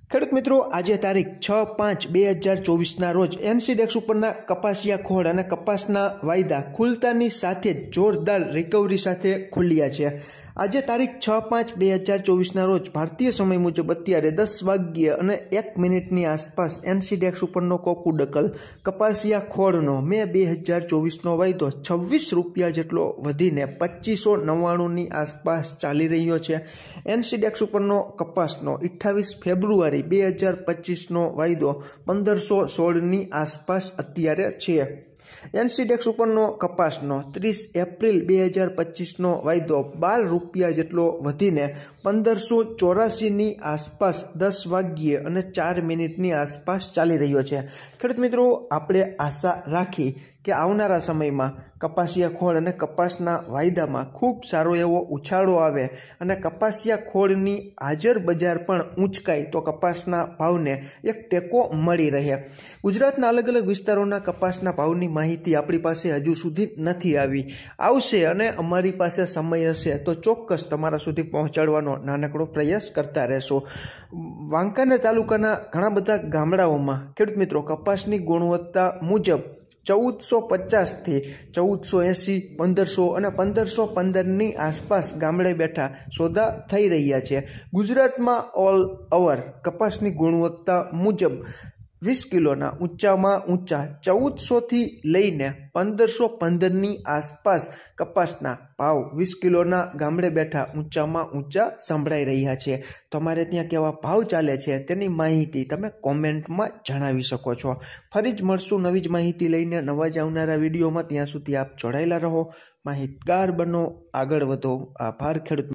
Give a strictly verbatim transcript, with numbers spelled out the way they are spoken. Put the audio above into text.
ખેડૂત મિત્રો, આજે તારીખ છ પાંચ બે હજાર ચોવીસના રોજ એમસીડેક્સ ઉપરના કપાસિયા ખોળ અને કપાસના વાયદા ખુલતાની સાથે જ જોરદાર રિકવરી સાથે ખુલ્યા છે। આજે તારીખ છ પાંચ બે હજાર ચોવીસના રોજ ભારતીય સમય મુજબ અત્યારે દસ વાગ્યે અને એક મિનિટની આસપાસ એમસીડેક્સ ઉપરનો કોકુડકલ કપાસિયા ખોળનો મે બે હજાર ચોવીસનો વાયદો છવ્વીસ રૂપિયા જેટલો વધીને પચીસો નવ્વાણુંની આસપાસ ચાલી રહ્યો છે। એમસીડેક્સ ઉપરનો કપાસનો અઠ્ઠાવીસ ફેબ્રુઆરી બે હજાર પચીસનો વાયદો પંદરસો સોળની આસપાસ અત્યારે છે। એનસીડેક્સ ઉપરનો કપાસનો ત્રીસ એપ્રિલ બે હજાર પચીસનો વાયદો બાર રૂપિયા જેટલો વધીને પંદરસો ચોરાસીની આસપાસ દસ વાગ્યે અને ચાર મિનિટની આસપાસ ચાલી રહ્યો છે। ખેડૂત મિત્રો, આપણે આશા રાખી કે આવનારા સમયમાં કપાસિયા ખોળ અને કપાસના વાયદામાં ખૂબ સારો એવો ઉછાળો આવે અને કપાસિયા ખોળની હાજર બજાર પણ ઊંચકાય તો કપાસના ભાવને એક ટેકો મળી રહે। ગુજરાતના અલગ અલગ વિસ્તારોના કપાસના ભાવની માહિતી આપણી પાસે હજુ સુધી નથી આવી, આવશે અને અમારી પાસે સમય હશે તો ચોક્કસ તમારા સુધી પહોંચાડવાનો નાનકડો પ્રયાસ કરતા રહેશો। વાંકાનેર તાલુકાના ઘણા બધા ગામડાઓમાં ખેડૂત મિત્રો કપાસની ગુણવત્તા મુજબ ચૌદસો પચાસથી ચૌદસો એંસી, પંદરસો અને પંદરસો પંદરની આસપાસ ગામડે બેઠા સોદા થઈ રહ્યા છે। ગુજરાતમાં ઓલ ઓવર કપાસની ગુણવત્તા મુજબ વીસ કિલોના ઊંચામાં ઊંચા ચૌદસોથી લઈને પંદરસો પંદરની આસપાસ કપાસના ભાવ વીસ કિલોના ગામડે બેઠા ઊંચામાં ઊંચા સંભળાઈ રહ્યા છે। તમારે ત્યાં કેવા ભાવ ચાલે છે તેની માહિતી તમે કોમેન્ટમાં જણાવી શકો છો। ફરી જ મળશું નવી જ માહિતી લઈને નવા જ આવનારા વિડીયોમાં। ત્યાં સુધી આપ જોડાયેલા રહો, માહિતગાર બનો, આગળ વધો। આભાર ખેડૂત।